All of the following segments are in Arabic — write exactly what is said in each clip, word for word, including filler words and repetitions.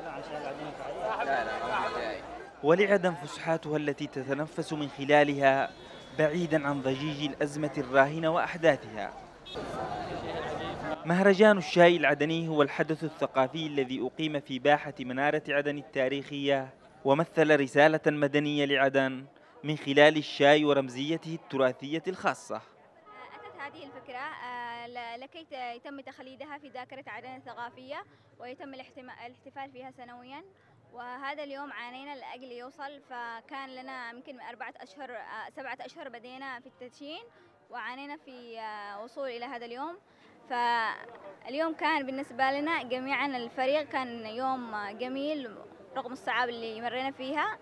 ولعدن فسحاتها التي تتنفس من خلالها بعيدا عن ضجيج الأزمة الراهنة وأحداثها. مهرجان الشاي العدني هو الحدث الثقافي الذي أقيم في باحة منارة عدن التاريخية، ومثل رسالة مدنية لعدن من خلال الشاي ورمزيته التراثية الخاصة. أتت هذه الفكرة آه، ل- لكي ت- يتم تخليدها في ذاكرة عدن الثقافية، ويتم الاحتما- الاحتفال فيها سنويا. وهذا اليوم عانينا لأجل يوصل، فكان لنا يمكن أربعة أشهر آه، سبعة أشهر بدينا في التدشين، وعانينا في آه، وصول إلى هذا اليوم. فاليوم كان بالنسبة لنا جميعا الفريق كان يوم جميل رغم الصعاب اللي مرينا فيها.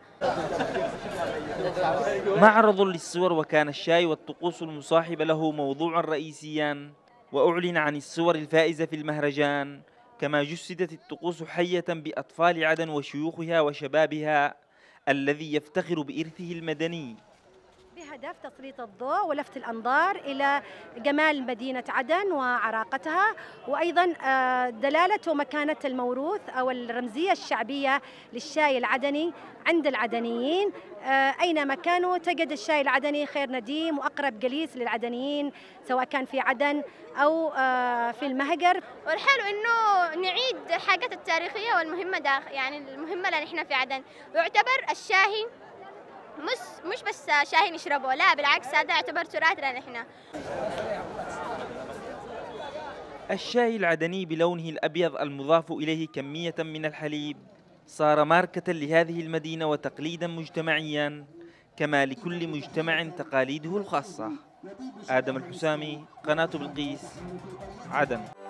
معرض للصور، وكان الشاي والطقوس المصاحبة له موضوعا رئيسيا، وأعلن عن الصور الفائزة في المهرجان، كما جسدت الطقوس حية بأطفال عدن وشيوخها وشبابها الذي يفتخر بإرثه المدني، بهدف تسليط الضوء ولفت الأنظار إلى جمال مدينة عدن وعراقتها، وأيضا آه، دلالة ومكانة الموروث أو الرمزية الشعبية للشاي العدني عند العدنيين. آه، أينما كانوا تجد الشاي العدني خير نديم وأقرب جليس للعدنيين، سواء كان في عدن أو آه، في المهجر. والحلو انه نعيد الحاجات التاريخيه والمهمه داخل، يعني المهمه لنا احنا في عدن. ويعتبر الشاهي مش مش بس شاهي نشربه، لا بالعكس هذا يعتبر تراثنا نحن. الشاي العدني بلونه الأبيض المضاف إليه كمية من الحليب صار ماركة لهذه المدينة وتقليدا مجتمعيا، كما لكل مجتمع تقاليده الخاصة. آدم الحسامي، قناة بلقيس، عدن.